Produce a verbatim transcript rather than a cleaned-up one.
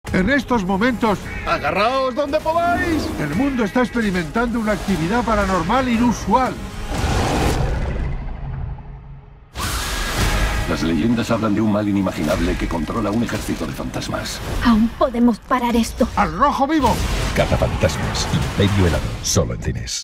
En estos momentos, ¡agarraos donde podáis! El mundo está experimentando una actividad paranormal inusual. Las leyendas hablan de un mal inimaginable que controla un ejército de fantasmas. Aún podemos parar esto. ¡Al rojo vivo! Cazafantasmas, Imperio Helado, solo en cines.